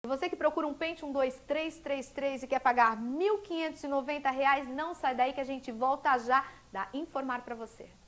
Você que procura um Pentium 2 333 e quer pagar R$ 1.590, não sai daí que a gente volta já da Informar para você.